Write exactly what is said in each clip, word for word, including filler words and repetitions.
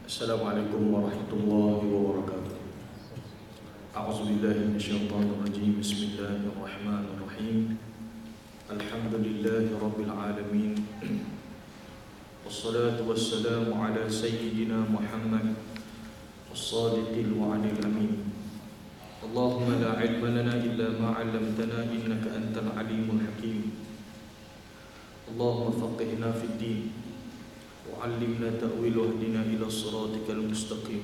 Assalamualaikum warahmatullahi wabarakatuh. A'udzubillahi minasyaitonir rajim. Bismillahirrahmanirrahim. Alhamdulillahi rabbil alamin. Wassalatu wassalamu ala sayyidina Muhammad as-sadiqil wa'adil amin. Allahumma la ilma lana illa ma 'allamtana innaka antal alimul hakim. Allahumma faqihna fid din وعلمنا تأويل واهدنا إلى صراطك المستقيم.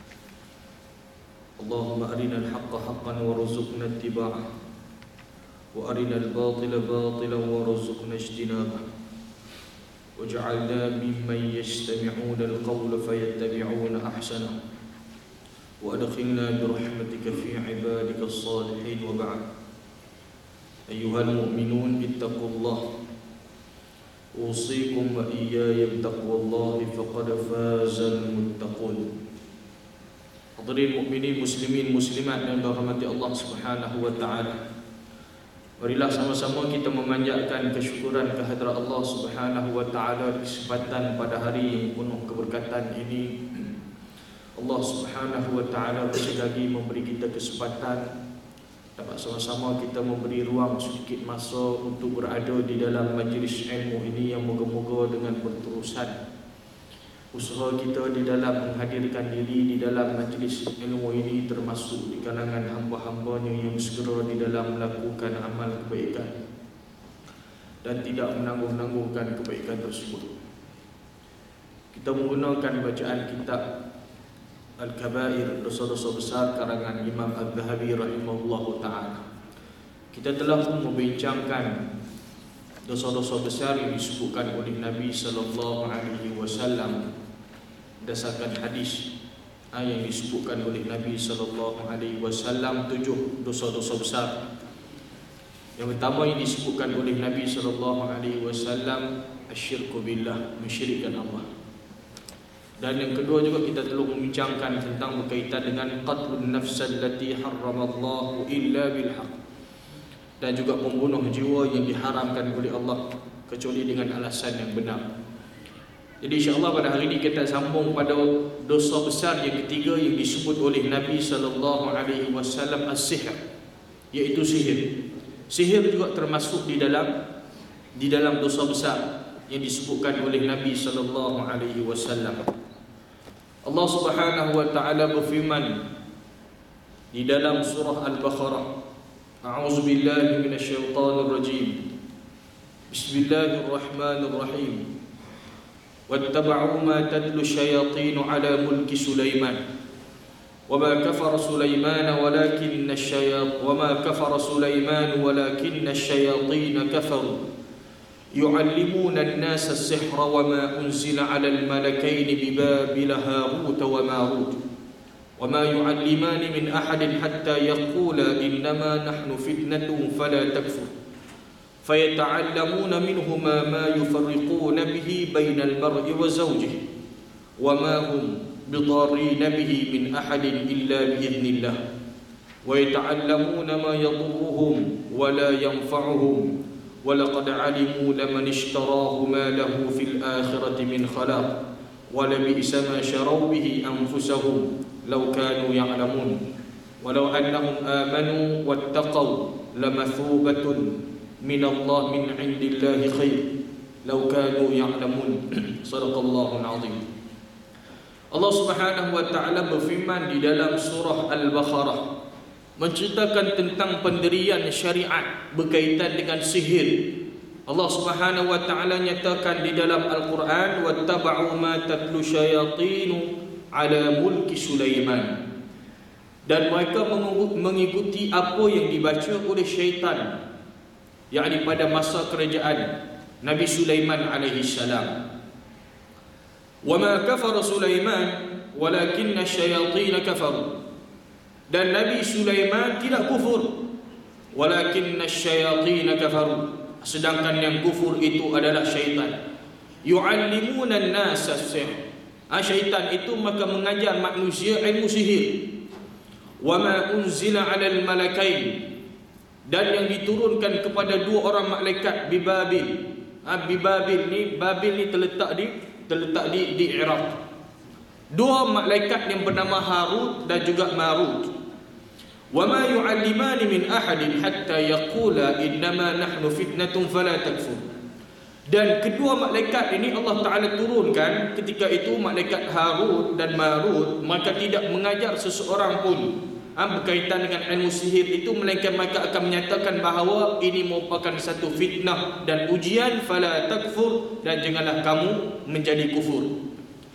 اللهم أرنا الحق حقا وارزقنا اتباعه وأرنا الباطل باطلا وارزقنا اجتنابه واجعلنا ممن يستمعون القول فيتبعون أحسنه وأدخلنا برحمتك في عبادك الصالحين. وبعد، أيها المؤمنون اتقوا الله أوصيكم وإياي بتقوى الله فقد فاز المتقون. Hadirin mukminin, muslimin, muslimat yang dirahmati Allah Subhanahu wa taala. Marilah sama-sama kita memanjatkan kesyukuran kehadrat Allah Subhanahu wa taala kesempatan pada hari yang penuh keberkatan ini. Allah Subhanahu wa taala bersekali memberi kita kesempatan dapat sama-sama kita memberi ruang sedikit masa untuk berada di dalam majlis ilmu ini yang moga-moga dengan berterusan usaha kita di dalam menghadirkan diri di dalam majlis ilmu ini termasuk di kalangan hamba-hambanya yang segera di dalam melakukan amal kebaikan dan tidak menanggung-nanggungkan kebaikan tersebut. Kita menggunakan bacaan kitab Al-Kabair, dosa-dosa besar karangan Imam Al-Zahabi rahimahullahu ta'ala. Kita telah pun membincangkan dosa-dosa besar yang disebutkan oleh Nabi sallallahu alaihi wasallam berdasarkan hadis yang disebutkan oleh Nabi sallallahu alaihi wasallam, tujuh dosa-dosa besar. Yang pertama yang disebutkan oleh Nabi sallallahu alaihi wasallam, asyirku billah, mensyirikkan Allah. Dan yang kedua juga kita telah membincangkan tentang berkaitan dengan qatlun nafsal lati harramallahu illa bilhaq, dan juga membunuh jiwa yang diharamkan oleh Allah kecuali dengan alasan yang benar. Jadi insya-Allah pada hari ini kita sambung pada dosa besar yang ketiga yang disebut oleh Nabi sallallahu alaihi wasallam, as-sihr, iaitu sihir. Sihir juga termasuk di dalam di dalam dosa besar yang disebutkan oleh Nabi sallallahu alaihi wasallam. Allah Subhanahu wa taala berfirman di dalam surah Al-Baqarah, A'udzu billahi minasyaitonir rajim. Bismillahirrahmanirrahim. Wattaba'u ma tatlu syayatin 'ala mulki Sulaiman. Wama kafara Sulaiman walakinna asy-syayatin wama kafara Sulaiman walakinna asy-syayatin kafaru يعلمون الناس السحر وما أنزل على الملكين ببابل هاروت وماروت وما يعلمان من أحد حتى يقولا إنما نحن فتنة فلا تكفر فيتعلمون منهما ما يفرقون به بين المرء وزوجه وما هم بضارين به من أحد إلا بإذن الله ويتعلمون ما يضرهم ولا ينفعهم وَلَقَدْ عَلِمُوا لَمَنِ اشْتَرَاهُ مَا لَهُ فِي الْآخِرَةِ مِنْ خَلَاقٍ وَلَبِئْسَ مَا شَرَوْا بِهِ أَنفُسَهُمْ لَوْ كَانُوا يَعْلَمُونَ وَلَوْ أَنَّهُمْ آمَنُوا وَاتَّقَوْا لَمَثُوبَةٌ مِنَ اللَّهِ مِنْ عِنْدِ اللَّهِ خَيْرٌ لَوْ كَانُوا يَعْلَمُونَ. صدق الله العظيم. Allah Subhanahu wa taala berfirman di dalam surah Al-Baqarah menceritakan tentang pendirian syariat berkaitan dengan sihir. Allah Subhanahu wa taala nyatakan di dalam Al-Quran, wattaba'u ma tatlu syayatinu 'ala mulki Sulaiman, dan mereka mengikuti apa yang dibaca oleh syaitan, yakni pada masa kerajaan Nabi Sulaiman alaihi salam. Wama kafara Sulaiman walakinna asy-syayatin kafaru, dan Nabi Sulaiman tidak kufur, walakinna asy-syayatin kafaru, sedangkan yang kufur itu adalah syaitan. Yu'allimuna an-nasa as-sihr, syaitan itu maka mengajar manusia ilmu sihir. Wama unzila 'alal malakain, dan yang diturunkan kepada dua orang malaikat di Babil. Bi Babil ni, Babil ni terletak di terletak di di Iraq. dua malaikat yang bernama Harut dan juga Marut. Wa ma yu'allimani min ahadin hatta yaqula innama nahnu fitnatun fala takfur. Dan kedua malaikat ini Allah Ta'ala turunkan ketika itu malaikat Harut dan Marut, maka tidak mengajar seseorang pun ha, berkaitan dengan ilmu sihir itu, melainkan mereka akan menyatakan bahawa ini merupakan satu fitnah dan ujian, fala takfur, dan janganlah kamu menjadi kufur.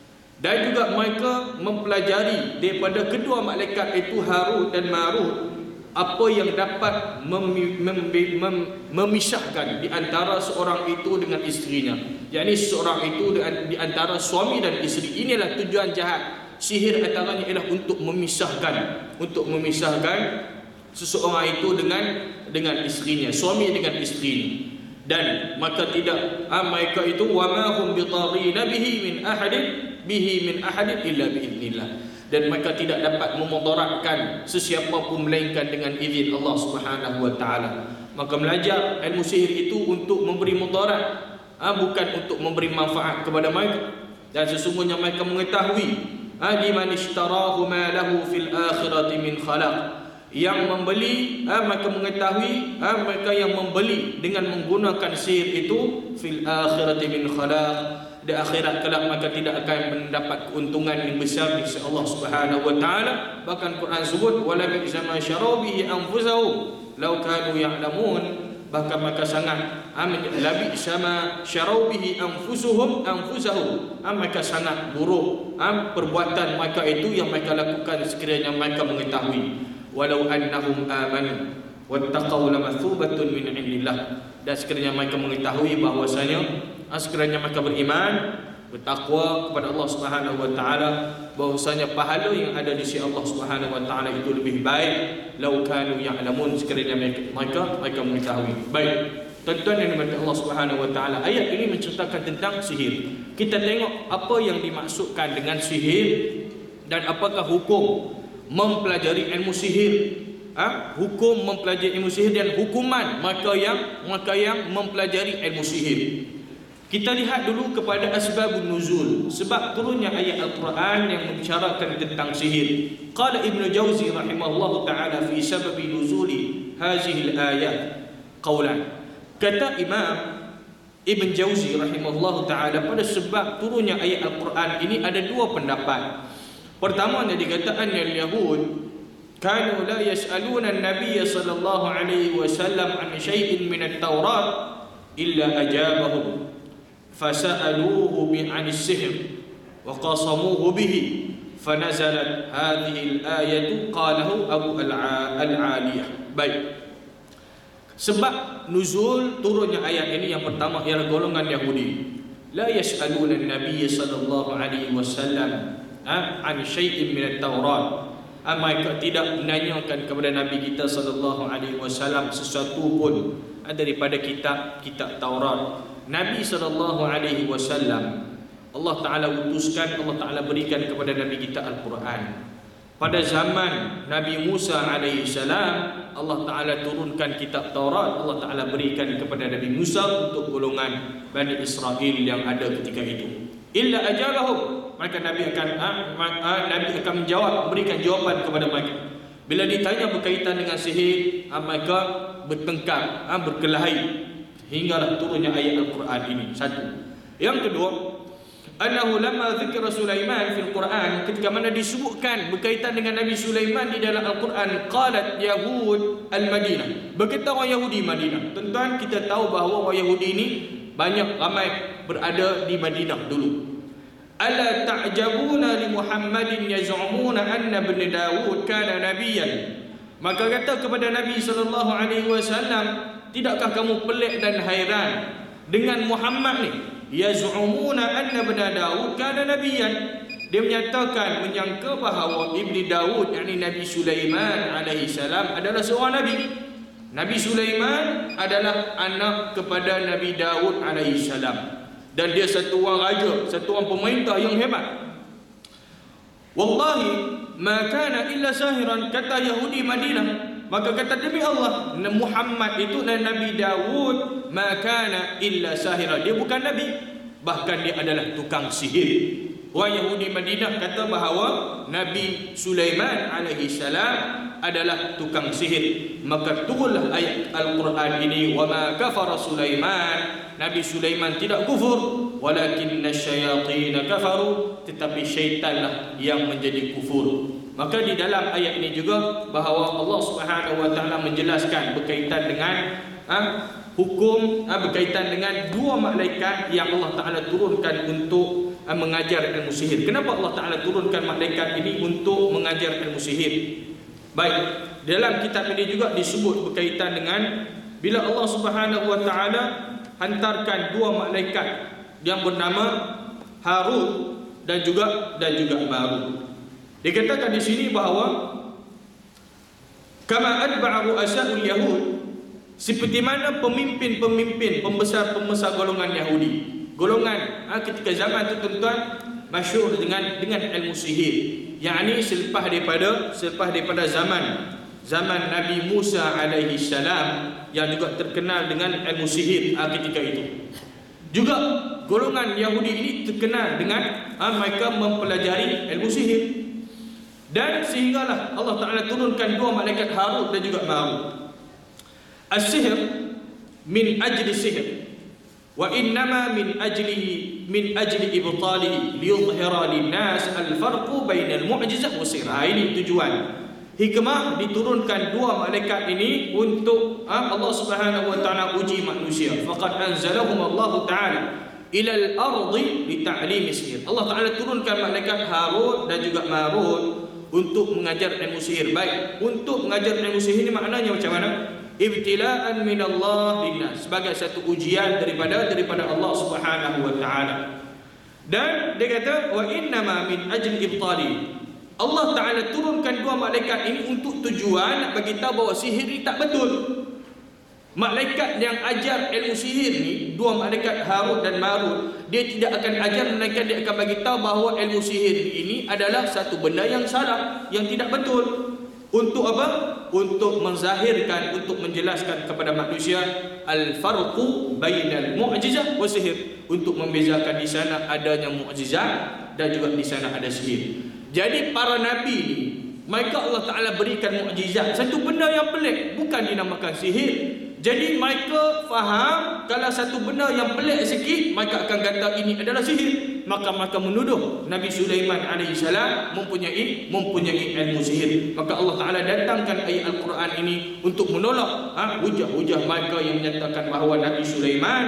Dan juga mereka mempelajari daripada kedua malaikat itu Harut dan Marut apa yang dapat mem mem mem memisahkan di antara seorang itu dengan isterinya, yakni seorang itu di antara suami dan isteri. Inilah tujuan jahat sihir, antaranya ialah untuk memisahkan untuk memisahkan seseorang itu dengan dengan isterinya, suami dengan isterinya. Dan maka tidak ha, mereka itu wa ma hum bitarina bihi min ahadin bihi min ahadin illa biidznillah, dan mereka tidak dapat memudaratkan sesiapa pun melainkan dengan izin Allah Subhanahu wa taala. Maka belajar ilmu sihir itu untuk memberi mudarat, ha, bukan untuk memberi manfaat kepada mereka. Dan sesungguhnya mereka mengetahui liman ishtarahu ma lahu fil akhirati min khalaq, yang membeli ha, mereka mengetahui ha, mereka yang membeli dengan menggunakan sihir itu fil akhirati min khalaq, di akhirat kelak maka tidak akan mendapat keuntungan yang besar di sisi Allah Subhanahu wa taala. Bahkan Quran sebut wala bi'sa ma syaraw bihi anfusahum law kanu ya'lamun, bahkan maka sangat labi sama syaraw bihi anfusuhum anfusahum, maka sangat buruk perbuatan mereka itu yang mereka lakukan sekiranya mereka mengetahui. Walau annahum amanu wattaqaw lamathubatun min indillah, dan sekiranya mereka mengetahui bahwasanya sekiranya mereka beriman, bertakwa kepada Allah Subhanahu wa taala, bahwasanya pahala yang ada di sisi Allah Subhanahu wa taala itu lebih baik. Lau kanu ya'lamun, sekiranya mereka mereka mengetahui. Baik, tuan-tuan yang dimuliakan Allah Subhanahu wa taala, ayat ini menceritakan tentang sihir. Kita tengok apa yang dimaksudkan dengan sihir dan apakah hukum mempelajari ilmu sihir. Ha? Hukum mempelajari ilmu sihir dan hukuman maka yang maka yang mempelajari ilmu sihir. Kita lihat dulu kepada asbabun nuzul, sebab turunnya ayat Al-Quran yang membicarakan tentang sihir. Qala Ibnu Jauzi rahimahullah ta'ala fi sababi nuzuli hazihi al-ayat qawlan. Kata Imam Ibn Jauzi rahimahullah ta'ala, pada sebab turunnya ayat Al-Quran ini ada dua pendapat. Pertama, yang dikatakan al-Yahud kanu la yas'aluna an-nabiy sallallahu alaihi wasallam an syai'in min at-Taurat illa ajabahum fasa'aluhu bi 'an as-sihr wa qasamuhu bihi fanazalat hadhihi al-ayatu qalahu Abu al-Aliyah. Baik, sebab nuzul turunnya ayat ini yang pertama ialah golongan Yahudi. La yas'aluna an-nabiy sallallahu alaihi wasallam an syai'in min at-Taurat, mereka tidak menanyakan kepada Nabi kita sallallahu alaihi wasallam sesuatu pun daripada kitab kitab Taurat. Nabi sallallahu alaihi wasallam Allah Taala utuskan, Allah Taala berikan kepada Nabi kita Al-Quran. Pada zaman Nabi Musa alaihi salam, Allah Taala turunkan kitab Taurat, Allah Taala berikan kepada Nabi Musa untuk golongan Bani Israel yang ada ketika itu. Illa ajabahum, maka Nabi akan ah, Nabi akan menjawab, memberikan jawapan kepada mereka. Bila ditanya berkaitan dengan sihir, ah, mereka bertengkar, ah, berkelahi, hinggalah turunnya ayat Al-Quran ini. Satu. Yang kedua, annahu lamma dzikra Sulaiman fil Quran, ketika mana disebutkan berkaitan dengan Nabi Sulaiman di dalam Al-Quran, qalat Yahud al-Madinah, berkata orang Yahudi Madinah. Tuan-tuan, kita tahu bahawa orang Yahudi ini banyak ramai berada di Madinah dulu. Ala ta'jabuna li Muhammadin yaz'umuna anna ibn Dawud kana nabiyyan, maka kata kepada Nabi sallallahu alaihi wasallam, tidakkah kamu pelik dan hairan dengan Muhammad ni? Yaz'umuna anna ibn Dawud kana nabiyyan, dia menyatakan, menyangka bahawa Ibni Dawud, yakni Nabi Sulaiman alaihi salam adalah seorang nabi. Nabi Sulaiman adalah anak kepada Nabi Dawud alaihi salam, dan dia satu orang raja, satu orang pemerintah yang hebat. Wallahi ma kana illa sahiran, kata Yahudi Madinah. Maka kata demi Allah, Muhammad itu dan Nabi Dawud ma kana illa sahiran, dia bukan nabi, bahkan dia adalah tukang sihir. Orang Yahudi Madinah kata bahawa Nabi Sulaiman alaihi salam adalah tukang sihir. Maka turunlah ayat Al-Quran ini, wa ma kafara Sulaiman, Nabi Sulaiman tidak kufur, walakinna syayatin kafaru, tetapi syaitanlah yang menjadi kufur. Maka di dalam ayat ini juga bahawa Allah Subhanahu wa taala menjelaskan berkaitan dengan ha, hukum ha, berkaitan dengan dua malaikat yang Allah Taala turunkan untuk ha, mengajar ilmu sihir. Kenapa Allah Taala turunkan malaikat ini untuk mengajar ilmu sihir? Baik, dalam kitab ini juga disebut berkaitan dengan bila Allah Subhanahu wa taala hantarkan dua malaikat yang bernama Harut dan juga dan juga Marut. Dikatakan di sini bahawa kama atba'a ru'asa'ul yahud, seperti mana pemimpin-pemimpin pembesar-pembesar golongan Yahudi. Golongan ha, ketika zaman itu tuan-tuan masyhur dengan dengan ilmu sihir. Yakni selepas daripada selepas daripada zaman zaman Nabi Musa alaihi salam yang juga terkenal dengan ilmu sihir ha, ketika itu. Juga golongan Yahudi ini terkenal dengan ha, mereka mempelajari ilmu sihir. Dan sehinggalah Allah Ta'ala turunkan dua malaikat Harut dan juga Marut. As-sihr min ajli sihr, wa innama min ajlihi min ajli ibtalihi liyudhhira lin-nas al-farqu bainal mu'jizah wa sihr. Ini tujuan. Hikmah diturunkan dua malaikat ini untuk ha, Allah Subhanahu wa taala uji manusia. Faqad anzalahum Allah Ta'ala ila al-ardi li ta'lim sihr. Allah Ta'ala turunkan malaikat Harut dan juga Marut untuk mengajar ilmu sihir. Baik, untuk mengajar ilmu sihir ini maknanya macam mana? Ibtila'an minallah linnas, sebagai satu ujian daripada daripada Allah Subhanahu wa taala. Dan dia kata wa innama min ajli ibtali, Allah Taala turunkan dua malaikat ini untuk tujuan nak bagi tahu bahawa sihir ini tak betul. Malaikat yang ajar ilmu sihir ni, dua malaikat Harut dan Marut, dia tidak akan ajar, melainkan dia akan bagi tahu bahawa ilmu sihir ini adalah satu benda yang salah, yang tidak betul. Untuk apa? Untuk menzahirkan, untuk menjelaskan kepada manusia al-farqu bainal mu'jizah wa sihir, untuk membezakan di sana adanya mukjizat dan juga di sana ada sihir. Jadi para nabi ni, mereka Allah Taala berikan mukjizat, satu benda yang pelik, bukan dinamakan sihir. Jadi mereka faham kalau satu benda yang pelik sikit, mereka akan kata ini adalah sihir. Maka mereka menuduh Nabi Sulaiman alaihi salam mempunyai mempunyai ilmu sihir. Maka Allah Taala datangkan ayat Al-Quran ini untuk menolak ha, hujah-hujah mereka yang menyatakan bahawa Nabi Sulaiman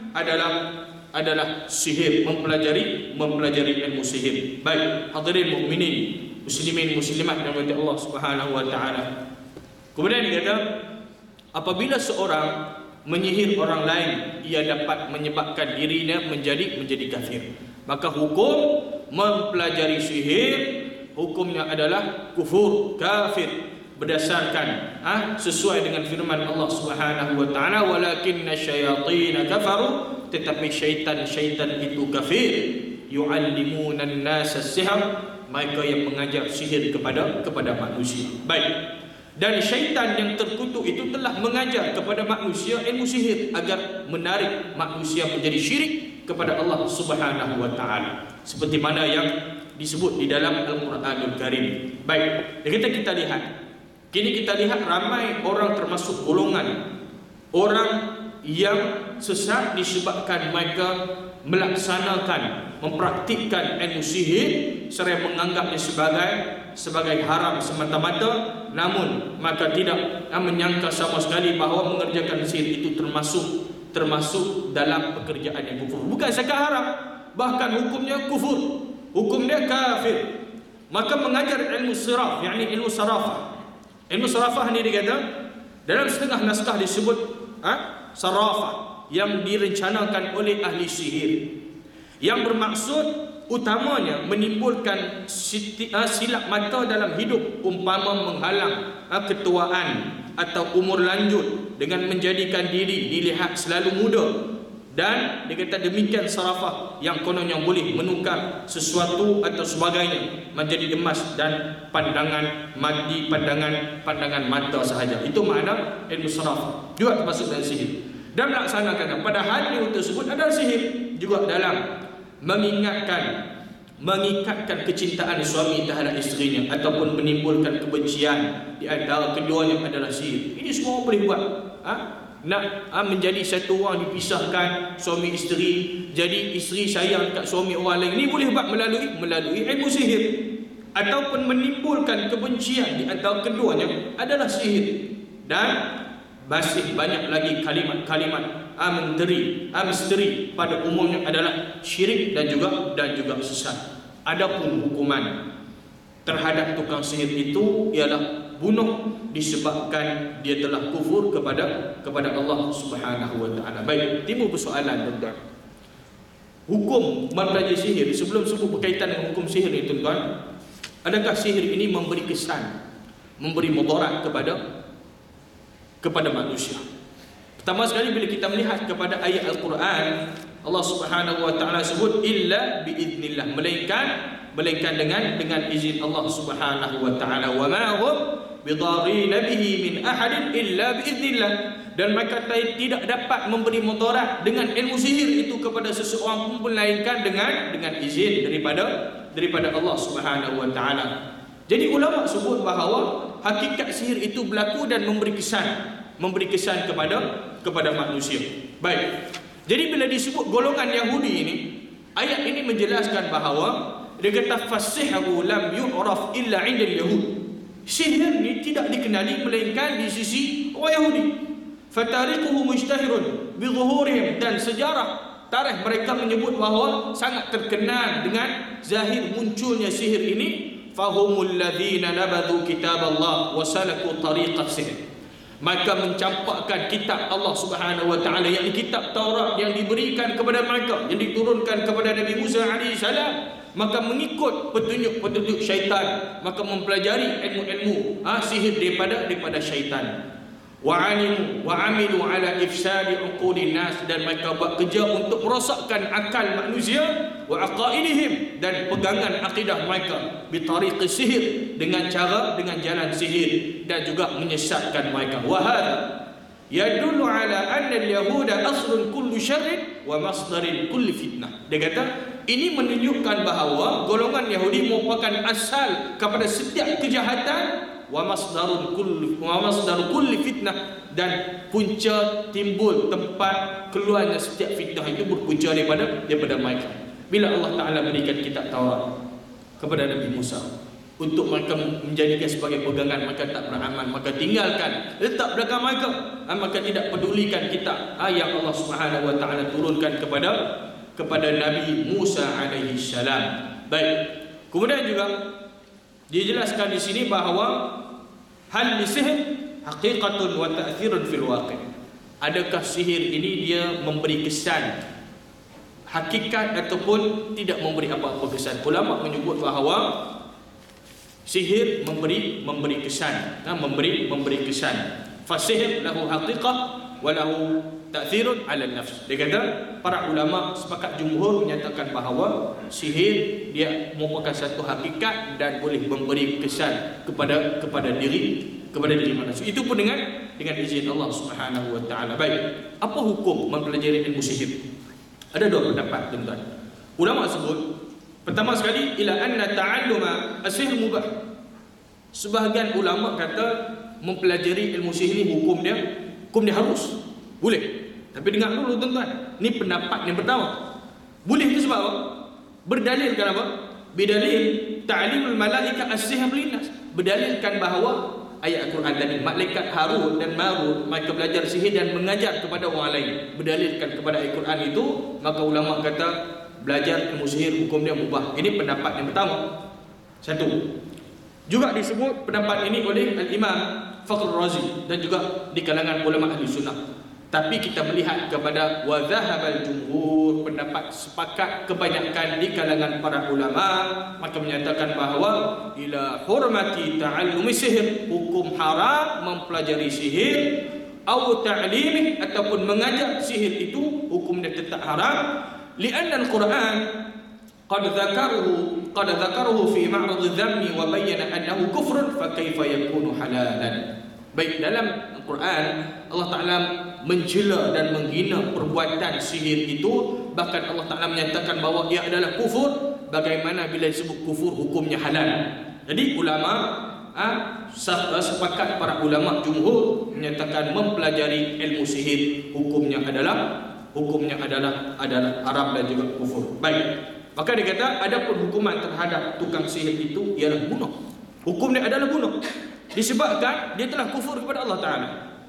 adalah adalah sihir, mempelajari mempelajari ilmu sihir. Baik, hadirin mukminin, muslimin muslimat yang dirahmati Allah Subhanahu wa taala. Kemudian dia kata, apabila seorang menyihir orang lain, ia dapat menyebabkan dirinya menjadi menjadi kafir. Maka hukum mempelajari sihir, hukumnya adalah kufur, kafir, berdasarkan ha, sesuai dengan firman Allah Subhanahu wa taala, walakinna syayatin kafaru, tetapi syaitan-syaitan itu kafir, yu'allimuna an-nasa as-sihr, mereka yang mengajar sihir kepada kepada manusia. Baik. Dan syaitan yang terkutuk itu telah mengajar kepada manusia ilmu sihir agar menarik manusia menjadi syirik kepada Allah Subhanahu wa taala, seperti mana yang disebut di dalam Al-Quranul Karim. Baik, kita kita lihat. Kini kita lihat ramai orang termasuk golongan orang yang sesat disebabkan mereka melaksanakan, mempraktikkan ilmu sihir seraya menganggapnya sebagai sebagai haram semata-mata, namun maka tidak menyangka sama sekali bahawa mengerjakan sihir itu termasuk termasuk dalam pekerjaan yang kufur. Bukan sekadar haram, bahkan hukumnya kufur, hukumnya kafir. Maka mengajar ilmu siraf, yakni ilmu sarafah. Ilmu sarafah ini dikata dalam setengah naskah disebut ha, sarafah yang direncanakan oleh ahli sihir, yang bermaksud utamanya menimbulkan silap mata dalam hidup, umpama menghalang ketuaan atau umur lanjut dengan menjadikan diri dilihat selalu muda. Dan dia kata demikian sarafah yang kononnya boleh menukar sesuatu atau sebagainya menjadi emas dan pandangan mati, pandangan pandangan mata sahaja. Itu makna ilmu sarafah, juga termasuk dalam sihir. Dan melaksanakan padahal ilmu tersebut adalah sihir, juga dalam mengingatkan mengikatkan kecintaan suami terhadap isterinya ataupun menimbulkan kebencian di antara keduanya adalah sihir. Ini semua boleh buat. Ha? Nak ha, menjadi satu orang dipisahkan suami isteri, jadi isteri sayang dekat suami orang lain, ini boleh buat melalui melalui ilmu sihir. Ataupun menimbulkan kebencian di antara keduanya adalah sihir. Dan masih banyak lagi kalimat-kalimat ha, menteri, ha, misteri pada umumnya adalah syirik dan juga dan juga sesat. Adapun hukuman terhadap tukang sihir itu ialah bunuh disebabkan dia telah kufur kepada kepada Allah Subhanahu wa taala. Baik, timbul persoalan tuan-tuan. Hukum mempelajari sihir, sebelum sebut berkaitan dengan hukum sihir ni tuan-tuan, adakah sihir ini memberi kesan, memberi mudarat kepada kepada manusia? Pertama sekali bila kita melihat kepada ayat Al-Quran, Allah Subhanahu wa taala sebut illa biiznillah, melainkan melainkan dengan dengan izin Allah Subhanahu wa taala. Wa ma hum bidarrina bihi min ahadin illa biiznillah, dan mereka tidak dapat memberi mudarat dengan ilmu sihir itu kepada seseorang pun melainkan dengan dengan izin daripada daripada Allah Subhanahu wa taala. Jadi ulama sebut bahawa hakikat sihir itu berlaku dan memberi kesan, memberi kesan kepada kepada manusia. Baik. Jadi bila disebut golongan Yahudi ini, ayat ini menjelaskan bahawa dia kata fasihru lam yu'raf illa 'inda al-yahud. Sihir ni tidak dikenali melainkan di sisi orang Yahudi. Fatariquhu mujtahirun bi zuhurihim, dan sejarah tarikh mereka menyebut bahawa sangat terkenal dengan zahir munculnya sihir ini. Fahumul ladzina nabadhu kitaballah wa salaku tariqas sihr. Maka mencampakkan kitab Allah Subhanahu wa taala, yakni kitab Taurat yang diberikan kepada mereka, yang diturunkan kepada Nabi Musa alaihi salam, maka mengikut petunjuk-petunjuk syaitan, maka mempelajari ilmu-ilmu ha, sihir daripada daripada syaitan. Wa alimu wa amilu ala ifsadi uqulin nas, dan mereka buat kerja untuk merosakkan akal manusia, wa aqaidihim, dan pegangan akidah mereka, bi tariqi sihir, dengan cara dengan jalan sihir, dan juga menyesatkan mereka. Wa hadha yadullu ala anna al-yahuda aslun kulli syarrin wa masdarin kulli fitnah. Dia kata ini menunjukkan bahawa golongan Yahudi merupakan asal kepada setiap kejahatan, wa masdarun kulli wa masdar kulli fitnah, dan punca timbul tempat keluarnya setiap fitnah itu berpunca daripada daripada mereka. Bila Allah Taala berikan kitab Taurat kepada Nabi Musa untuk mereka menjadikan sebagai pegangan, mereka tak beramal, maka tinggalkan, letak belakang mereka, maka tidak pedulikan kitab yang Allah Subhanahu wa taala turunkan kepada kepada Nabi Musa alaihi salam. Baik. Kemudian juga dijelaskan di sini bahawa hal sihir haqiqatun wa ta'thirun fil waqi'. Adakah sihir ini dia memberi kesan hakikat ataupun tidak memberi apa-apa kesan? Ulama menyebut bahawa sihir memberi memberi kesan, nah, memberi memberi kesan. Fasihir lahu haqiqah wa lahu ta'thirun 'ala an-nafs. Dia kata para ulama sepakat jumhur menyatakan bahawa sihir dia merupakan satu hakikat dan boleh memberi kesan kepada kepada diri kepada diri manusia. Itu pun dengan dengan izin Allah Subhanahu wa taala. Baik, apa hukum mempelajari ilmu sihir? Ada dua pendapat tuan-tuan. Ulama sebut pertama sekali ila anna ta'alluma as-sihr mubah. Sebahagian ulama kata mempelajari ilmu sihir ini hukum dia hukum dia harus. Boleh. Tapi dengar dulu tuan-tuan. Ni pendapat yang pertama. Boleh itu sebab apa? Berdalilkan apa? Bidalil ta'limul malaika as-sihr linnas. Berdalilkan bahawa ayat Al-Quran tadi, malaikat Harun dan Marut mereka belajar sihir dan mengajar kepada orang lain. Berdalilkan kepada ayat Al-Quran itu, maka ulama kata belajar ilmu sihir hukum dia mubah. Ini pendapat yang pertama. Satu. Juga disebut pendapat ini oleh Al-Imam Fakhr Razi dan juga di kalangan ulama ahli sunnah. Tapi kita melihat kepada wa dhahabal jumhur, pendapat sepakat kebanyakan di kalangan para ulama, maka menyatakan bahawa ila hurmati ta'allumi sihir, hukum haram mempelajari sihir, atau ta'limih ataupun mengajar sihir itu hukumnya tetap haram. Lianna al-Quran qad dzakaruhu qad dzakaruhu fi ma'rad adh-dhammi wa bayyana annahu kufrun fa kaifa yakunu halalan. Baik, dalam Al-Quran Allah Ta'ala mencela dan menghina perbuatan sihir itu, bahkan Allah Ta'ala menyatakan bahawa ia adalah kufur, bagaimana bila disebut kufur hukumnya halal. Jadi ulama ha, sepakat para ulama jumhur menyatakan mempelajari ilmu sihir hukumnya adalah hukumnya adalah adalah haram dan juga kufur. Baik. Maka dia kata ada pun hukuman terhadap tukang sihir itu ialah bunuh. Hukumnya adalah bunuh. Disebabkan dia telah kufur kepada Allah Taala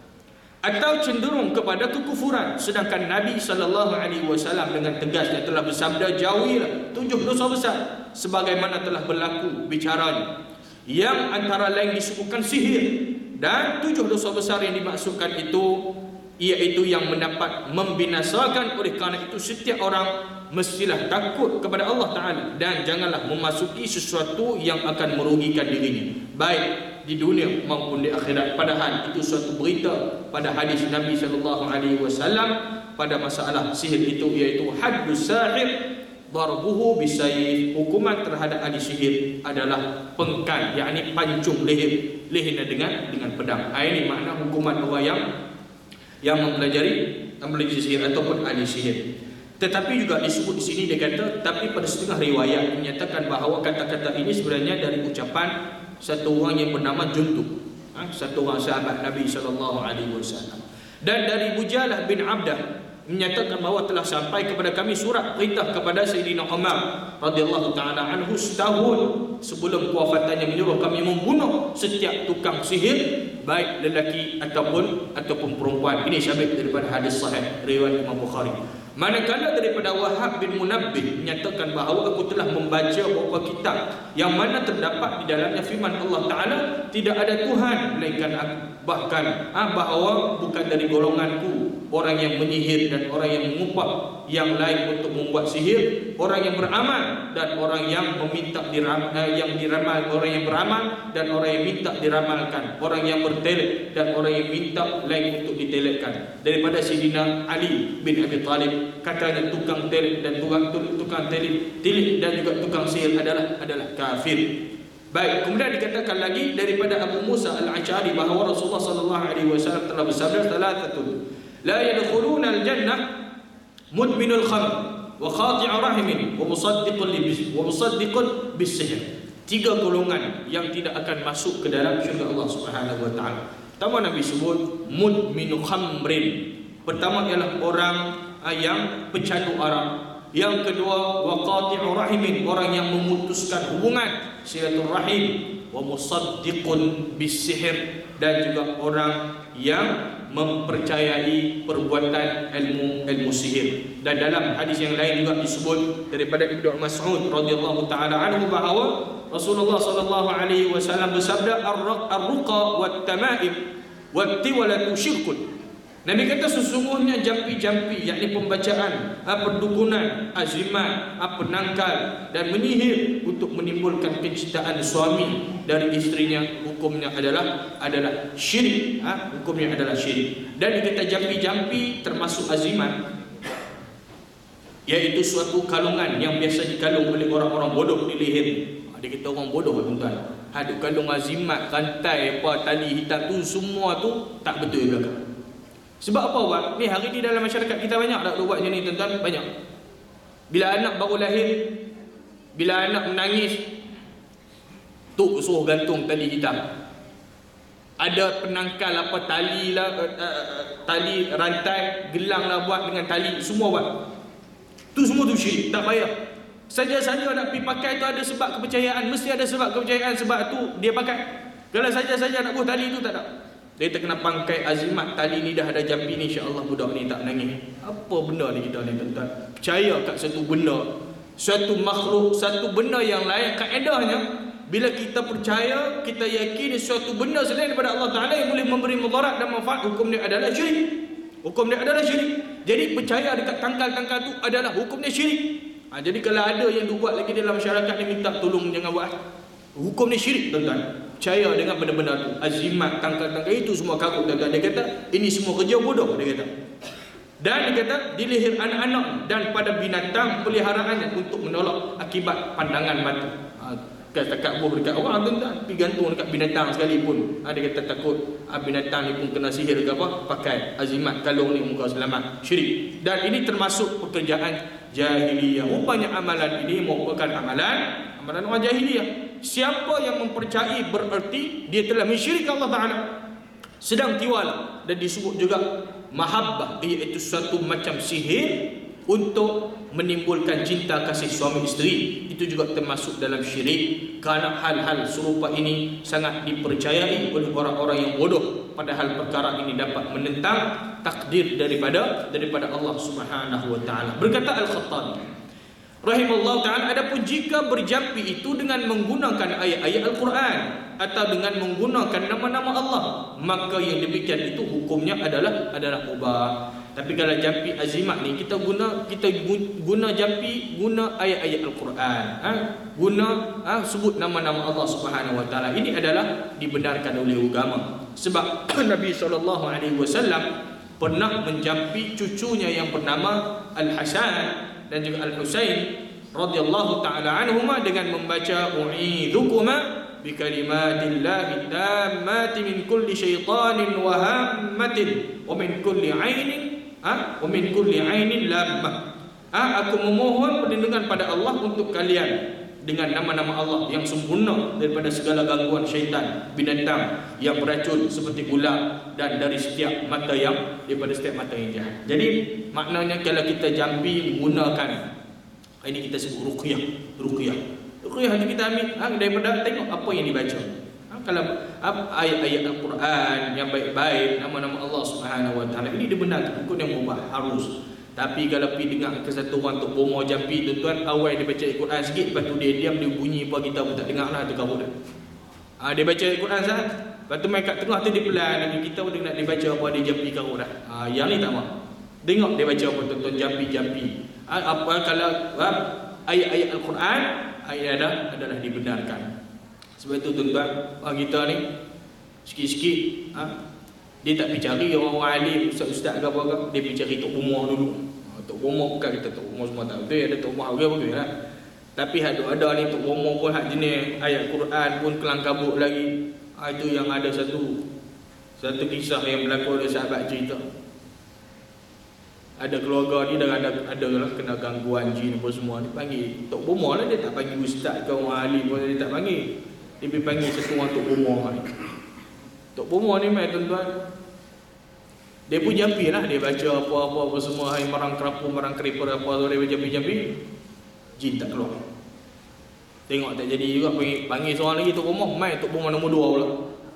atau cenderung kepada kekufuran, sedangkan Nabi sallallahu alaihi wasallam dengan tegas dia telah bersabda, jauhilah tujuh dosa besar sebagaimana telah berlaku bicaranya, yang antara lain disebutkan sihir, dan tujuh dosa besar yang dimaksudkan itu iaitu yang mendapat membinasakan. Oleh kerana itu setiap orang mestilah takut kepada Allah Ta'ala dan janganlah memasuki sesuatu yang akan merugikan dirinya, baik di dunia maupun di akhirat. Padahal itu suatu berita pada hadis Nabi sallallahu alaihi wasallam pada masalah sihir itu, iaitu haddus sahir darbuhu bisayf. Hukuman terhadap ahli sihir adalah pengkan, yakni pancung leher lehernya dengan dengan pedang. Ini makna hukuman orang yang yang mempelajari mempelajari sihir ataupun ahli sihir. Tetapi juga disebut di sini dia kata, tapi pada setengah riwayat menyatakan bahawa kata-kata ini sebenarnya dari ucapan satu orang yang bernama Jundub, ha? satu orang sahabat Nabi sallallahu alaihi wasallam. Dan dari Bujalah bin Abdah menyatakan bahawa telah sampai kepada kami surat perintah kepada Sayyidina Umar radhiyallahu taala anhu setahun sebelum kewafatannya, menyuruh kami membunuh setiap tukang sihir, baik lelaki ataupun ataupun perempuan. Ini sabit daripada hadis sahih riwayat Imam Bukhari. Manakala daripada Wahab bin Munabbih menyatakan bahawa aku telah membaca beberapa kitab yang mana terdapat di dalamnya firman Allah Ta'ala, tidak ada Tuhan melainkan aku, bahkan ah, bahawa bukan dari golonganku orang yang menyihir dan orang yang mengupah yang lain untuk membuat sihir, orang yang beramal dan orang yang meminta diram, eh, yang diramal, orang yang beramal dan orang yang minta diramalkan, orang yang bertelek dan orang yang minta lain untuk ditelekkan. Daripada Sayyidina Ali bin Abi Talib, katanya tukang telek dan tukang tukang telek tilik dan juga tukang sihir adalah adalah kafir. Baik, kemudian dikatakan lagi daripada Abu Musa Al-Asy'ari bahawa Rasulullah sallallahu alaihi wasallam telah bersabda, "Thalathatun la yadkhuluna al-jannah mudminul khamr wa qati'u rahimin wa musaddiqun bis wa musaddiqun bis-sihr." Tiga golongan yang tidak akan masuk ke dalam syurga Allah Subhanahu wa taala. Pertama Nabi sebut mudminu khamrin. Pertama ialah orang yang pecandu arak. Yang kedua waqati'u rahimin, orang yang memutuskan hubungan silaturahim, wa musaddiqun bis-sihr, dan juga orang yang mempercayai perbuatan ilmu ilmu sihir. Dan dalam hadis yang lain juga disebut daripada Ibnu Mas'ud radhiyallahu taala anhu bahawa Rasulullah sallallahu alaihi wasallam bersabda, ar-ruqa wat-tama'im wat-tiwalatu syirkun. Nabi kata sesungguhnya jampi-jampi, yakni pembacaan, perdukunan, azimat, penangkal dan menyihir untuk menimbulkan kecintaan suami dari istrinya, hukumnya adalah adalah syirik. Ha? Hukumnya adalah syirik. Dan kita jampi-jampi termasuk azimat, iaitu suatu kalungan yang biasa dikalung oleh orang-orang bodoh di leher. Dia kata orang bodoh tuan-tuan, ada kalung azimat, rantai, apa, tali hitam tu, semua tu tak betul belakang. Sebab apa buat? Ni hari ni dalam masyarakat kita banyak tak buat macam ni tuan-tuan? Banyak. Bila anak baru lahir, bila anak menangis, tu suruh gantung tali hitam. Ada penangkal apa, tali lah, uh, uh, tali rantai, gelang lah buat dengan tali, semua buat. Tu semua tu syirik, tak payah. Saja-saja nak pergi pakai tu ada sebab kepercayaan, mesti ada sebab kepercayaan, sebab tu dia pakai. Kalau saja-saja nak buat tali tu tak ada. Dia terkena pangkai azimat, tali ni dah ada jampi ni, insya-Allah budak ni tak menangis. Apa benda ni kita ni tuan-tuan? Percaya kat satu benda, suatu makhluk, satu benda yang lain. Kaedahnya bila kita percaya, kita yakini suatu benda selain daripada Allah Taala yang boleh memberi mudarat dan manfaat, hukum dia adalah syirik. Hukum dia adalah syirik. Jadi percaya dekat tangkal-tangkal tu adalah hukum dia syirik. Ha, jadi kalau ada yang buat lagi dalam masyarakat ni, minta tolong jangan buat. Hukum dia syirik tuan-tuan. Percaya dengan benda-benda tu, azimat, tangkal-tangkal itu semua karut. Dia kata ini semua kerja bodoh, dia kata. Dan dia kata di leher anak-anak dan pada binatang peliharaannya untuk menolak akibat pandangan mata. Ha, kata takabur dekat orang tu tak, pergi gantung dekat binatang sekalipun. Ha, dia kata takut ha, binatang ni pun kena sihir ke apa, pakai azimat, kalung ni muka selamat. Syirik. Dan ini termasuk pekerjaan jahiliyah. Rupanya amalan ini merupakan amalan amalan orang jahiliyah. Siapa yang mempercayai bererti dia telah mensyirikkan Allah Ta'ala. Sedang tiwala dan disebut juga mahabbah, iaitu satu macam sihir untuk menimbulkan cinta kasih suami isteri. Itu juga termasuk dalam syirik, kerana hal-hal serupa ini sangat dipercayai oleh orang-orang yang bodoh, padahal perkara ini dapat menentang takdir daripada daripada Allah Subhanahu wa taala. Berkata Al-Khattabi rahimahullah ta'ala, adapun jika berjampi itu dengan menggunakan ayat-ayat Al-Quran atau dengan menggunakan nama-nama Allah, maka yang demikian itu hukumnya adalah adalah ubah. Tapi kalau jampi azimat ni, kita guna kita guna jampi guna ayat-ayat Al-Quran, ha? Guna ha? sebut nama-nama Allah Subhanahu wa taala. Ini adalah dibenarkan oleh agama. Sebab Nabi sallallahu alaihi wasallam pernah menjampi cucunya yang bernama Al-Hasan dan juga Al-Husain radhiyallahu taala anhuma dengan membaca u'idzukuma bikalimatillahi tammati min kulli syaitanin wa hammatin wa min kulli 'ainin ha wa min kulli 'ainin lammah. Ha, aku memohon perlindungan pada Allah untuk kalian dengan nama-nama Allah yang sempurna daripada segala gangguan syaitan, binatang yang beracun seperti ular, dan dari setiap mata yang daripada setiap mata yang jahat. Jadi maknanya kalau kita jampi menggunakan ini, kita sebut ruqyah. Ruqyah. Ruqyah itu kita ambil ha, daripada tengok apa yang dibaca. Ha, kalau ayat-ayat Al-Quran yang baik-baik, nama-nama Allah Subhanahu wa taala, ini dibenarkan, hukum yang mubah, harus. Tapi kalau pergi dengar ke satu orang untuk bomo jampi, tuan-tuan, awal dia baca Al-Quran sikit, lepas tu dia diam, dia bunyi apa kita pun tak dengar lah, tu kabut dah. Ha, dia baca Al-Quran sah, lepas tu main kat tengah tu dia pelan, dan kita pun dengar dia baca apa, dia jampi kabut dah. Ha, yang ni tak mahu. Tengok dia baca apa, tuan-tuan, jampi-jampi. Ha, apa kalau ha, ayat-ayat Al-Quran, ayat adalah, adalah dibenarkan. Sebab itu tuan-tuan, ha, kita ni sikit-sikit ha, dia tak pergi cari orang-orang alim, ustaz-ustaz ke apa-apa, dia pergi cari tok rumah dulu. Tok rumah bukan kita tok rumah semua tak betul, ada tok rumah harga bagus lah. Tapi ada ada ni tok rumah pun hak jenis ayat Quran pun kelang kabut lagi. Ha, itu yang ada satu satu kisah yang berlaku oleh sahabat cerita. Ada keluarga ni dah ada ada lah kena gangguan jin apa semua, dia panggil tok rumah lah, dia tak panggil ustaz ke orang alim pun dia tak panggil. Dia pergi panggil satu orang tok rumah ni. Tok rumah ni mai tuan-tuan, dia pun jampi lah, dia baca apa-apa apa semua, hai marang kerapu, marang keripur apa tu, dia jampi-jampi, jin tak keluar. Tengok tak jadi juga, panggil, panggil seorang lagi tok rumah, mai tok rumah nombor dua pula.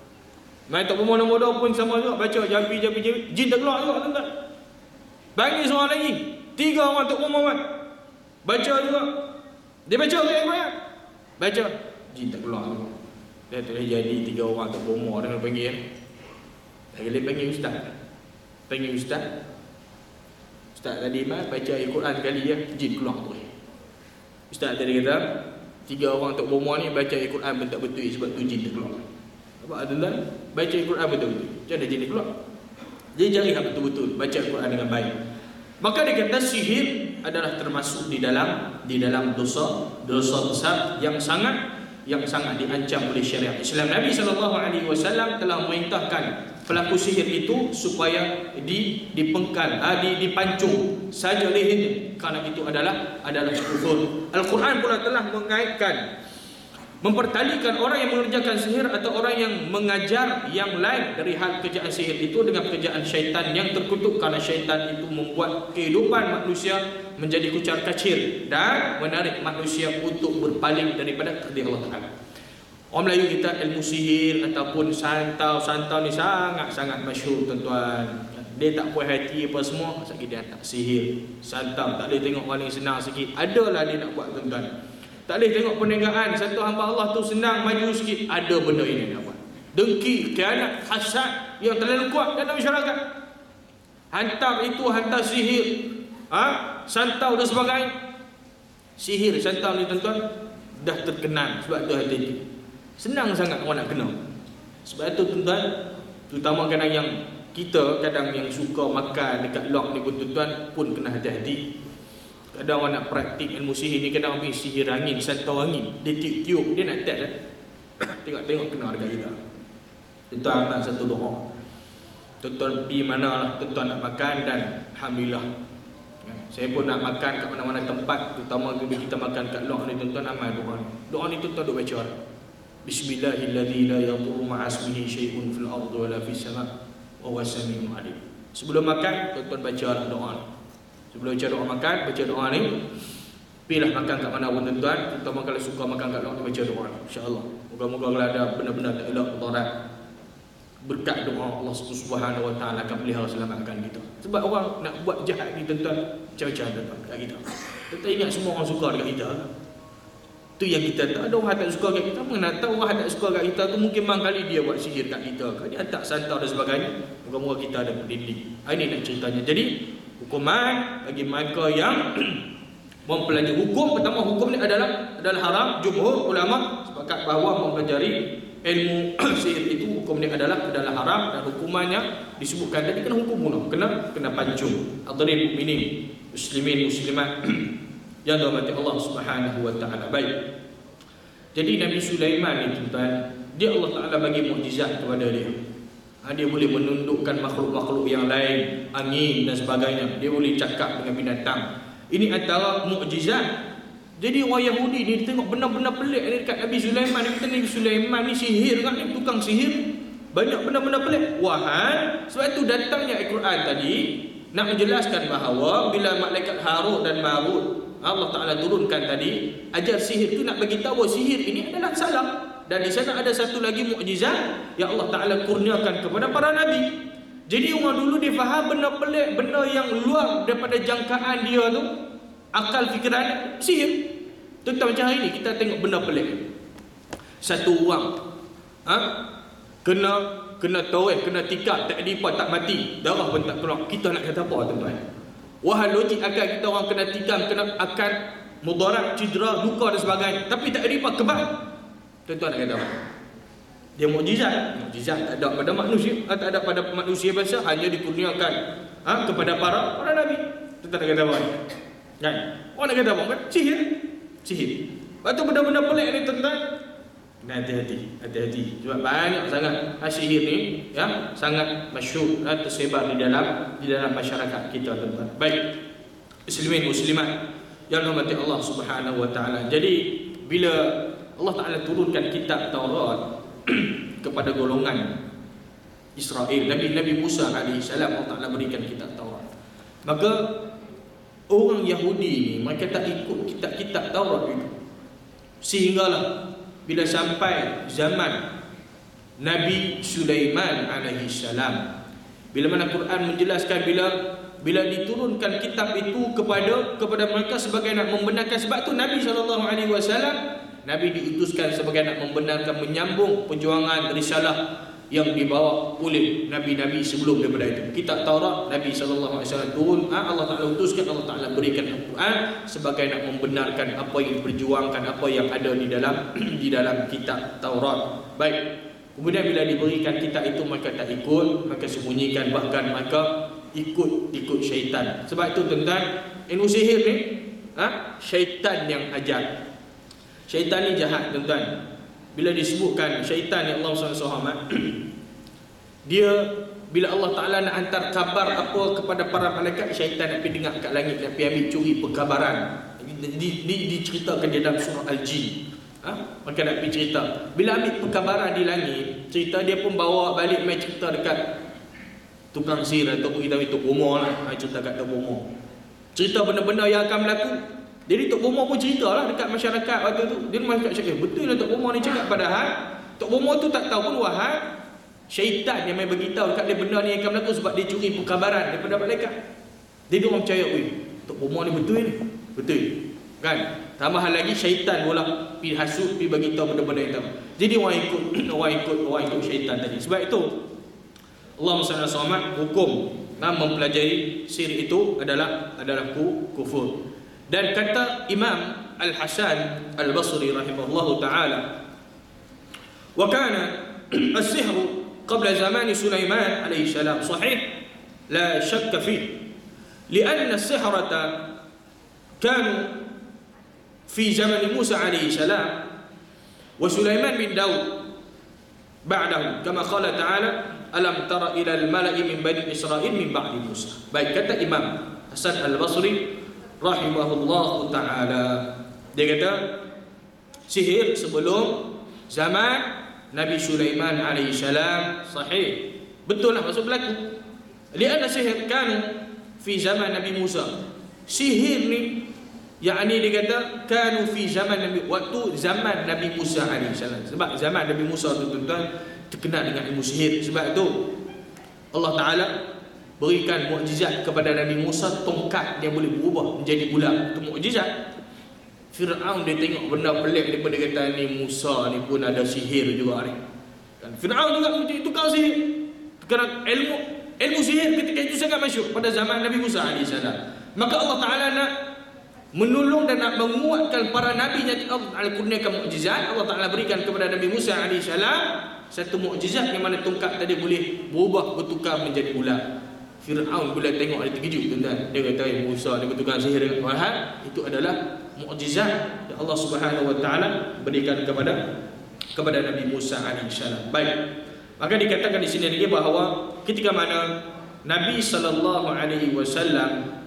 Mai tok rumah nombor dua pun sama juga, baca jampi-jampi, jin tak keluar juga tuan-tuan. Panggil seorang lagi, tiga orang tok rumah mai, baca juga. Dia baca ayat-ayat, baca, jin tak keluar juga. Dia tu jadi tiga orang tok rumah dengan panggil. Lagi dia panggil ustaz. Panggil ustaz. Ustaz tadi mai baca Al-Quran sekali ya, jin keluar tu. Ustaz tadi kata, tiga orang tok rumah ni baca Al-Quran pun tak betul sebab tu jin tak keluar. Apa tuan-tuan? Baca Al-Quran betul-betul. Macam mana jin dia keluar? Dia cari hak betul-betul, baca Al-Quran dengan baik. Maka dia kata sihir adalah termasuk di dalam di dalam dosa dosa besar yang sangat yang sangat diancam oleh syariat Islam. Nabi sallallahu alaihi wasallam telah memerintahkan pelaku sihir itu supaya di dipengkal, ha, di dipancung saja lehernya, kerana itu adalah adalah kufur. Al-Quran pula telah mengaitkan, mempertalikan orang yang mengerjakan sihir atau orang yang mengajar yang lain dari hal kerjaan sihir itu dengan kerjaan syaitan yang terkutuk, kerana syaitan itu membuat kehidupan manusia menjadi kucar kacir dan menarik manusia untuk berpaling daripada takdir Allah Taala. Orang Melayu kita ilmu sihir ataupun santau-santau ni sangat-sangat masyhur tuan-tuan. Dia tak puas hati apa semua, sakit dia tak sihir, santau, tak boleh tengok paling senang sikit. Adalah dia nak buat tuan-tuan. Tak boleh tengok perniagaan satu hamba Allah tu senang maju sikit, ada benda ini nak buat. Dengki, khianat, hasad yang terlalu kuat dalam masyarakat. Hantar itu, hantar sihir, ha? Santau dan sebagainya. Sihir, santau ni tuan-tuan dah terkenal sebab tu hati-hati. Senang sangat orang nak kenal. Sebab tu tuan-tuan, terutama kadang yang kita kadang yang suka makan dekat lok ni pun tuan-tuan pun kena hati-hati. Kadang orang nak praktik ilmu sihir ni, kadang ambil sihir angin, santau angin, dia tiup-tiup, dia nak test dah. Tengok-tengok kena dekat kita. Tuan-tuan nak satu doa. Tuan-tuan pergi mana lah tuan-tuan nak makan, dan alhamdulillah Saya pun nak makan kat mana-mana tempat, terutama bila kita makan kat luar ni, tuan-tuan, amal doa ni. Doa ni tuan-tuan duk baca. Bismillahilladzi la yadurru ma'a ismihi syai'un fil ardi wa la fis sama' wa huwas samiul alim. Sebelum makan, tuan-tuan baca doa ni. Sebelum baca doa makan, baca doa ni. Pilih makan kat mana pun tuan-tuan, terutama kalau suka makan kat luar, baca doa ni, insya-Allah. Moga-moga kalau ada benda-benda tak elok, mudarat, berkat doa Allah Subhanahu wa taala akan pelihara selamatkan kita. Sebab orang nak buat jahat ni tuan-tuan, macam-macam tuan-tuan kat kita. Kita ingat semua orang suka dekat kita. Tu yang kita tak ada orang tak suka kat kita. Mana tahu orang tak suka kat kita tu mungkin mang kali dia buat sihir kat kita, kan dia tak santar dan sebagainya. Moga-moga kita ada pendidik. Ini nak ceritanya. Jadi hukuman bagi mereka yang mempelajari hukum, pertama hukum ni adalah adalah haram. Jumhur ulama sepakat bahawa mempelajari ilmu sihir itu hukum ni adalah adalah haram, dan hukumannya disebutkan tadi kena hukum bunuh, kena kena pancung. Hadirin mukminin, muslimin muslimat yang dirahmati Allah Subhanahu wa taala. Baik. Jadi Nabi Sulaiman ni tuan-tuan, dia Allah Taala bagi mukjizat kepada dia. Ha, dia boleh menundukkan makhluk-makhluk yang lain, angin dan sebagainya. Dia boleh cakap dengan binatang. Ini antara mukjizat. Jadi orang Yahudi ni tengok benar-benar pelik ni dekat Nabi Sulaiman. Dia kata Nabi Sulaiman ni sihir kan, ni tukang sihir. Banyak benar-benar pelik. Wahai, sebab itu datangnya Al-Quran tadi nak menjelaskan bahawa bila malaikat Harut dan Marut Allah Ta'ala turunkan tadi, ajar sihir tu nak bagi tahu sihir ini adalah salah. Dan di sana ada satu lagi mukjizat yang Allah Ta'ala kurniakan kepada para Nabi. Jadi orang dulu dia faham benda pelik, benda yang luar daripada jangkaan dia tu, akal fikiran, sihir. Tentang macam hari ni kita tengok benda pelik. Satu orang ha? Kena Kena toreh, kena tikar, tak dipa, tak mati, darah pun tak keluar. Kita nak kata apa tuan-tuan? Wahai logik akal kita, orang kena tikam, kena akan mudarat, cedera, luka dan sebagainya, tapi tak ada apa kebal. Tuan-tuan nak kata apa? Dia mukjizat. Mukjizat tak ada pada manusia, tak ada pada manusia biasa, hanya dikurniakan ha, kepada para para nabi. Tuan-tuan nak kata apa? Kan? Orang nak kata apa? Kan? Sihir. Sihir. Lepas tu benda-benda pelik ni tuan-tuan, hati-hati, hati-hati. Sebab banyak sangat sihir ni ya, sangat masyhur, ha, tersebar di dalam di dalam masyarakat kita tuan-tuan. Baik, muslimin muslimat yang dirahmati Allah Subhanahu wa taala. Jadi bila Allah Taala turunkan kitab Taurat kepada golongan Israel, Nabi Nabi Musa alaihi salam, Allah Taala berikan kitab Taurat. Maka orang Yahudi ni mereka tak ikut kitab-kitab Taurat itu. Sehinggalah bila sampai zaman Nabi Sulaiman alaihi salam, bila mana Quran menjelaskan bila bila diturunkan kitab itu kepada kepada mereka sebagai nak membenarkan. Sebab tu Nabi sallallahu alaihi wasallam, Nabi diutuskan sebagai nak membenarkan, menyambung perjuangan risalah yang dibawa oleh nabi-nabi sebelum daripada itu. Kitab Taurat Nabi sallallahu alaihi wasallam turun, ha, Allah Taala utuskan, Allah Taala berikan Al-Quran sebagai nak membenarkan apa yang diperjuangkan, apa yang ada di dalam di dalam kitab Taurat. Baik. Kemudian bila diberikan kitab itu mereka tak ikut, mereka sembunyikan, bahkan mereka ikut ikut syaitan. Sebab itu tuan-tuan, ilmu sihir ni ha, syaitan yang ajar. Syaitan ni jahat tuan-tuan. Bila disebutkan syaitan yang Allah subhanahu wa taala, dia bila Allah Ta'ala nak hantar kabar apa kepada para malaikat, syaitan nak pergi dengar kat langit, nak pergi ambil curi perkabaran. Di, di, diceritakan di dalam surah Al-Jin. Ha? Maka nak pergi cerita. Bila ambil perkabaran di langit, cerita dia pun bawa balik main cerita dekat tukang sihir ataupun kita itu bomoh lah. Main cerita kat Tok Bomoh. Cerita benda-benda yang akan berlaku. Jadi Tok Bomoh pun ceritalah dekat masyarakat waktu tu. Dia masyarakat cakap, betul lah Tok Bomoh ni cakap, padahal Tok Bomoh tu tak tahu pun wahai syaitan yang main beritahu dekat dia benda ni akan berlaku sebab dia curi perkabaran daripada malaikat. Dia dia orang percaya, "Oi, Tok Bomoh ni betul ni." Betul. Kan? Tambahan lagi syaitan pula pi hasut, pi bagi tahu benda-benda itu. Jadi orang ikut orang ikut orang ikut syaitan tadi. Sebab itu Allah subhanahu wa taala hukum nah, mempelajari sihir itu adalah adalah kufur. Dan kata Imam Al-Hasan Al-Basri rahimahullahu taala, "Wa kana as-sihru qabla zaman Sulaiman alaihi salam sahih la shakka fihi, li'anna as-sihrata kanu fi zaman Musa alaihi salam wa Sulaiman bin Daud ba'dahu, kama qala ta'ala alam tara ila al-mala'i min bani Israil min ba'di Musa." Baik, kata Imam Hasan Al-Basri rahimahullahu ta'ala. Dia kata sihir sebelum zaman Nabi Sulaiman alaihi salam sahih. Betul lah, masuk berlaku. Lianna sihir kanu fi zaman Nabi Musa. Sihir ni yakni dia kata kanu fi zaman Nabi, waktu zaman Nabi Musa alaihi salam. Sebab zaman Nabi Musa tu tuan-tuan terkenal dengan ilmu sihir. Sebab tu Allah Taala berikan mukjizat kepada Nabi Musa, tongkat yang boleh berubah menjadi ular. Itu mukjizat. Firaun dia tengok benda pelik daripada kata ni Musa ni pun ada sihir juga ni. Kan Firaun juga menjadi tukang sihir. Kerana ilmu ilmu sihir ketika itu sangat masyhur pada zaman Nabi Musa alaihi salam. Maka Allah Taala nak menolong dan nak menguatkan para nabi yang Allah Taala kurniakan mukjizat. Allah Taala berikan kepada Nabi Musa alaihi salam satu mukjizat yang mana tongkat tadi boleh berubah bertukar menjadi ular. Firaun bila tengok dia terkejut tuan-tuan. Dia kata eh, Musa dia bertukar sihir dengan Tuhan. Itu adalah mukjizat yang Allah Subhanahu wa taala berikan kepada kepada Nabi Musa alaihi salam. Baik. Maka dikatakan di sini lagi bahawa ketika mana Nabi sallallahu alaihi wasallam,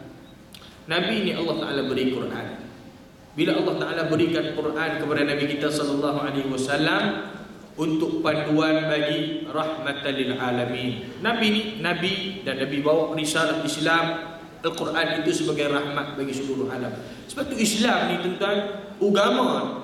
Nabi ni Allah Taala beri Quran. Bila Allah Taala berikan Quran kepada Nabi kita sallallahu alaihi wasallam untuk panduan bagi rahmatan lil alamin. Nabi ni nabi dan Nabi bawa risalah Islam, Al-Quran itu sebagai rahmat bagi seluruh alam. Sebab tu Islam ni tuan-tuan, agama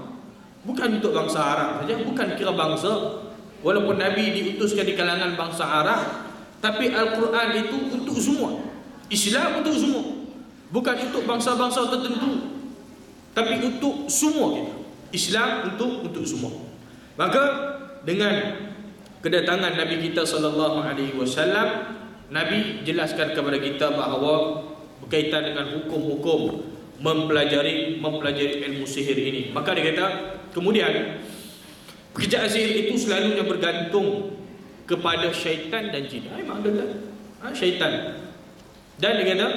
bukan untuk bangsa Arab saja, bukan kira bangsa. Walaupun Nabi diutuskan di kalangan bangsa Arab, tapi Al-Quran itu untuk semua. Islam untuk semua. Bukan untuk bangsa-bangsa tertentu, tapi untuk semua kita. Islam untuk untuk semua. Maka dengan kedatangan Nabi kita sallallahu alaihi wasallam, Nabi jelaskan kepada kita bahawa berkaitan dengan hukum-hukum mempelajari mempelajari ilmu sihir ini. Maka dia kata kemudian pekerjaan sihir itu selalunya bergantung kepada syaitan dan jin. Ha, memang ada ha, syaitan. Dan dia kata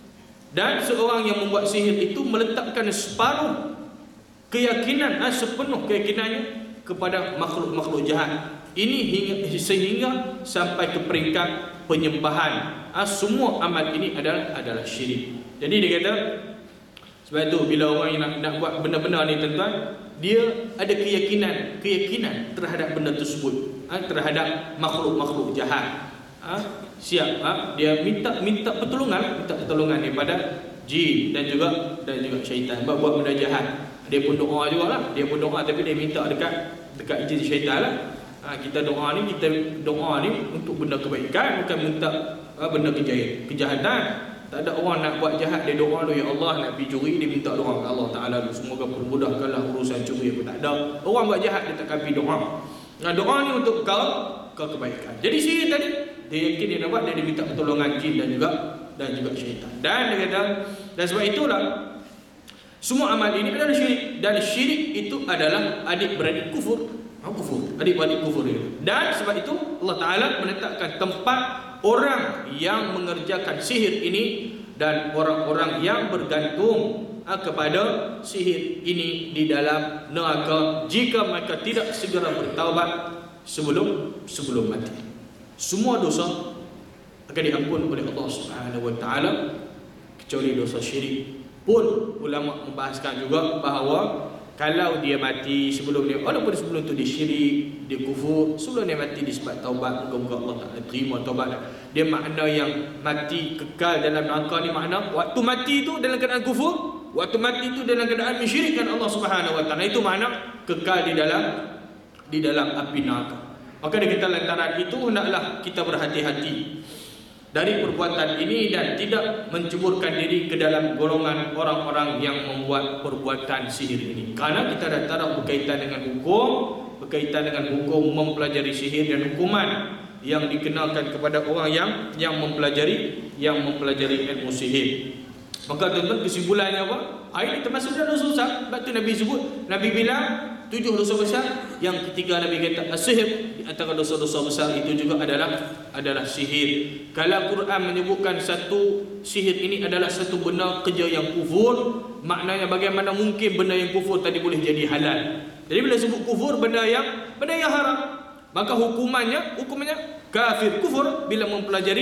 dan seorang yang membuat sihir itu meletakkan separuh keyakinan, ha, sepenuh keyakinannya kepada makhluk-makhluk jahat. Ini hingga sehingga sampai ke peringkat penyembahan. Ha, semua amal ini adalah adalah syirik. Jadi dia kata sebab itu bila orang yang nak, nak buat benda-benda ni tuan-tuan, dia ada keyakinan, keyakinan terhadap benda tersebut, ha, terhadap makhluk-makhluk jahat. Ha, siap, ha, dia minta minta pertolongan, minta pertolongan daripada jin dan juga dan juga syaitan buat buat benda jahat. Dia pun doa jugalah, dia pun doa tapi dia minta dekat dekat jin syaitan lah. Ha, kita doa ni, kita doa ni untuk benda kebaikan, bukan minta ha, benda kejahatan. Kejahatan. Tak ada orang nak buat jahat dia doa tu, ya Allah nak pergi curi dia minta doa ke Allah Taala tu, semoga permudahkanlah urusan curi aku. Tak ada. Orang buat jahat dia takkan pergi doa. Nah, doa ni untuk kau kau kebaikan. Jadi sihir tadi dia yakin dia nak buat, dia minta pertolongan jin dan juga dan juga syaitan. Dan dia kata dan sebab itulah semua amal ini adalah syirik, dan syirik itu adalah adik-beradik kufur. Ha, kufur, adik-beradik kufur itu. Dan sebab itu Allah Taala menetapkan tempat orang yang mengerjakan sihir ini dan orang-orang yang bergantung ha, kepada sihir ini di dalam neraka jika mereka tidak segera bertaubat sebelum sebelum mati. Semua dosa akan diampun oleh Allah Subhanahu wa taala kecuali dosa syirik. Pun ulama membahaskan juga bahawa kalau dia mati sebelum dia, walaupun sebelum tu dia syirik, dia kufur, sebelum dia mati disebab taubat, moga-moga Allah Taala terima taubat dia. Makna yang mati kekal dalam neraka ni makna waktu mati tu dalam keadaan kufur, waktu mati tu dalam keadaan mensyirikkan Allah Subhanahu wa taala. Itu makna kekal di dalam di dalam api neraka. Maka dia kata lantaran itu hendaklah kita berhati-hati dari perbuatan ini dan tidak menceburkan diri ke dalam golongan orang-orang yang membuat perbuatan sihir ini. Kerana kita dah tahu berkaitan dengan hukum, berkaitan dengan hukum mempelajari sihir dan hukuman yang dikenalkan kepada orang yang yang mempelajari yang mempelajari ilmu sihir. Maka tuan-tuan kesimpulannya apa? Ini termasuk dalam dosa besar. Sebab tu Nabi sebut, Nabi bilang tujuh dosa besar. Yang ketiga Nabi kata as-sihir. Di antara dosa-dosa besar itu juga adalah adalah sihir. Kalau Quran menyebutkan satu sihir ini adalah satu benda kerja yang kufur, maknanya bagaimana mungkin benda yang kufur tadi boleh jadi halal. Jadi bila sebut kufur benda yang benda yang haram, maka hukumannya hukumannya kafir, kufur bila mempelajari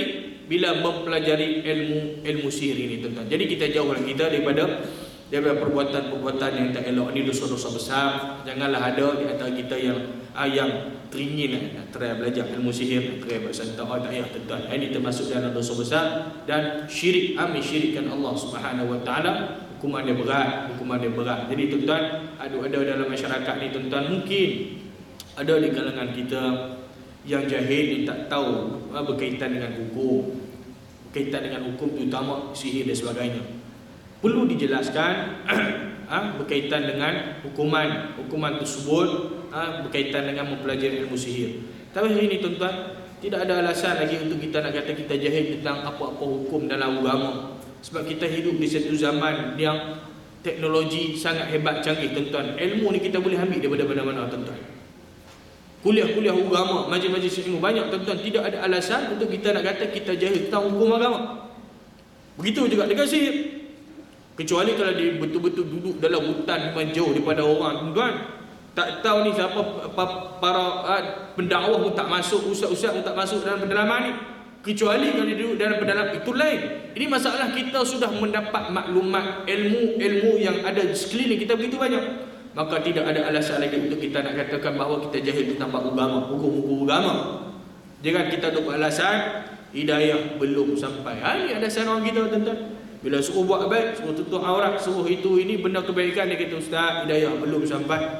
bila mempelajari ilmu ilmu sihir ini tuan-tuan. Jadi kita jauhlah kita daripada daripada perbuatan-perbuatan yang tak elok ni, dosa-dosa besar. Janganlah ada di antara kita yang ah, yang teringin nak try belajar ilmu sihir, nak try bersantai. Oh, tak payah tuan-tuan. Ini termasuk dalam dosa besar dan syirik, amin syirikkan Allah Subhanahu Wa Taala. Hukuman dia berat, hukuman dia berat. Jadi tuan-tuan, ada ada dalam masyarakat ni tuan-tuan, mungkin ada di kalangan kita yang jahil, dia tak tahu ah, berkaitan dengan hukum, berkaitan dengan hukum terutama sihir dan sebagainya. Perlu dijelaskan ha, berkaitan dengan hukuman hukuman tersebut ha, berkaitan dengan mempelajari ilmu sihir. Tapi hari ini tuan-tuan, tidak ada alasan lagi untuk kita nak kata kita jahil tentang apa-apa hukum dalam agama. Sebab kita hidup di satu zaman yang teknologi sangat hebat, canggih tuan-tuan. Ilmu ni kita boleh ambil daripada mana-mana tuan-tuan. Kuliah-kuliah agama, majlis-majlis ilmu banyak tuan-tuan. Tidak ada alasan untuk kita nak kata kita jahil tentang hukum agama. Begitu juga dengan sihir. Kecuali kalau dia betul-betul duduk dalam hutan memang jauh daripada orang tuan-tuan, tak tahu ni siapa para uh, pendakwah pun tak masuk, ustaz-ustaz pun tak masuk dalam pedalaman ni. Kecuali kalau dia duduk dalam pedalaman, itu lain. Ini masalah kita sudah mendapat maklumat ilmu-ilmu yang ada di sekeliling kita begitu banyak. Maka tidak ada alasan lagi untuk kita nak katakan bahawa kita jahil tentang agama, hukum-hukum agama. Jangan kita duk alasan hidayah belum sampai. Ha, ini alasan orang kita tuan-tuan. Bila suruh buat baik, suruh tutup aurat, suruh itu ini benda kebaikan, dia kata ustaz hidayah belum sampai.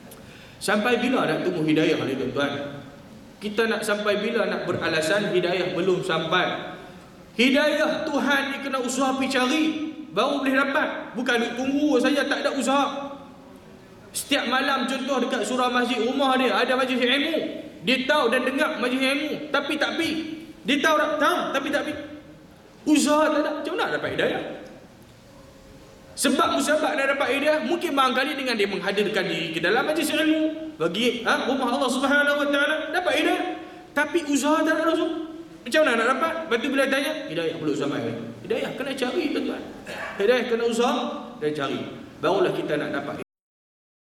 Sampai bila nak tunggu hidayah ni tuan-tuan? Kita nak sampai bila nak beralasan hidayah belum sampai? Hidayah Tuhan ni kena usaha pergi cari baru boleh dapat. Bukan duk tunggu saja, tak ada usaha. Setiap malam contoh dekat surau masjid rumah dia ada majlis ilmu. Dia tahu dan dengar majlis ilmu tapi tak pi. Dia tahu tak? Tahu tapi tak pi. Usaha tak ada, macam mana nak dapat hidayah? Sebab musabak nak dapat hidayah mungkin barangkali dengan dia menghadirkan diri ke dalam majlis ilmu bagi ha, rumah Allah Subhanahu Wa Taala dapat hidayah. Tapi usaha tak ada langsung. Macam mana nak dapat? Lepas tu bila tanya, hidayah belum sampai. Hidayah kena cari tuan-tuan. Hidayah kena usaha dan cari. Barulah kita nak dapat